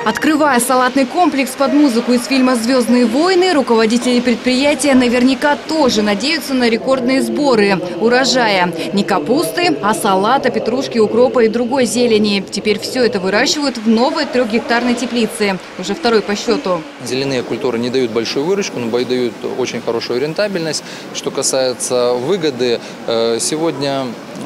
Открывая салатный комплекс под музыку из фильма «Звездные войны», руководители предприятия наверняка тоже надеются на рекордные сборы урожая. Не капусты, а салата, петрушки, укропа и другой зелени. Теперь все это выращивают в новой 3-гектарной теплице, уже второй по счету. Зеленые культуры не дают большую выручку, но дают очень хорошую рентабельность. Что касается выгоды, сегодня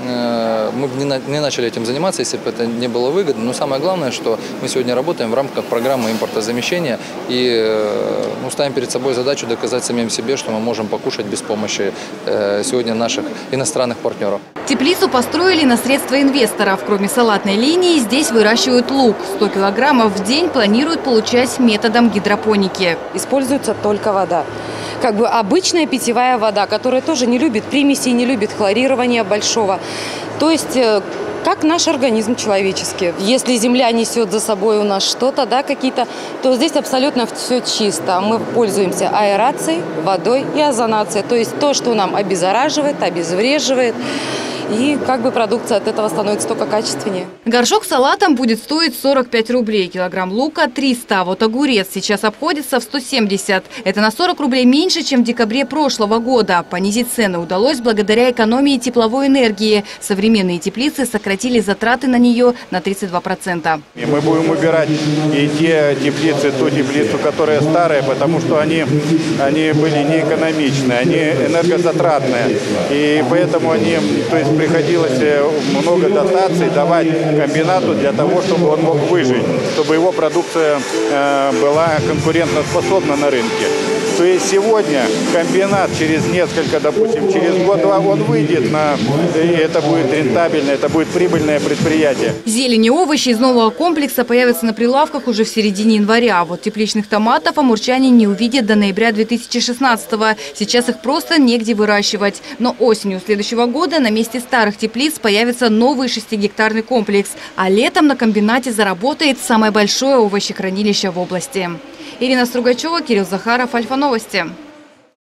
мы бы не начали этим заниматься, если бы это не было выгодно. Но самое главное, что мы сегодня работаем в рамках программы импортозамещения и ставим перед собой задачу доказать самим себе, что мы можем покушать без помощи сегодня наших иностранных партнеров. Теплицу построили на средства инвесторов. Кроме салатной линии, здесь выращивают лук. 100 килограммов в день планируют получать методом гидропоники. Используется только вода. Как бы обычная питьевая вода, которая тоже не любит примесей, не любит хлорирования большого. То есть, как наш организм человеческий. Если земля несет за собой у нас что-то, какие-то, то здесь абсолютно все чисто. Мы пользуемся аэрацией, водой и озонацией. То есть то, что нам обеззараживает, обезвреживает. И продукция от этого становится только качественнее. Горшок с салатом будет стоить 45 рублей, килограмм лука – 300. Вот огурец сейчас обходится в 170. Это на 40 рублей меньше, чем в декабре прошлого года. Понизить цены удалось благодаря экономии тепловой энергии. Современные теплицы сократили затраты на нее на 32%. Мы будем убирать и те теплицы, ту теплицу, которая старая, потому что они были неэкономичные, они энергозатратные. И поэтому приходилось много дотаций давать комбинату для того, чтобы он мог выжить, чтобы его продукция была конкурентоспособна на рынке. То есть сегодня комбинат через через год-два он выйдет и это будет рентабельно, это будет прибыльное предприятие. Зелень и овощи из нового комплекса появятся на прилавках уже в середине января. Вот тепличных томатов амурчане не увидят до ноября 2016-го. Сейчас их просто негде выращивать. Но осенью следующего года на месте старых теплиц появится новый 6-гектарный комплекс. А летом на комбинате заработает самое большое овощехранилище в области. Ирина Стругачева, Кирилл Захаров, Альфа Новости.